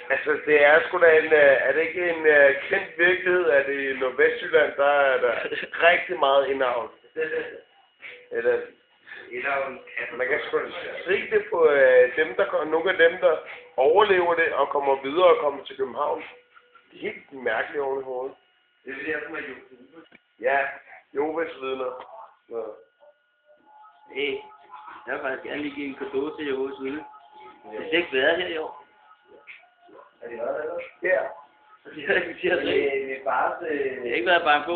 Altså, det er sgu da en, er det ikke en kendt virkelighed, at i Nordvestjylland, der er der rigtig meget indavl? Eller, man kan sgu se det på dem, nogle af dem, der overlever det og kommer videre og kommer til København. Det er helt mærkeligt oven i hovedet. Det er det der, som er Jehovas. Ja, Jehovas vidner. Ja. Hey, jeg vil faktisk gerne lige give en kado til Jehovas vidner. Det har ikke været her i år. Er det været, eller? Ja. Det har ikke været bange på.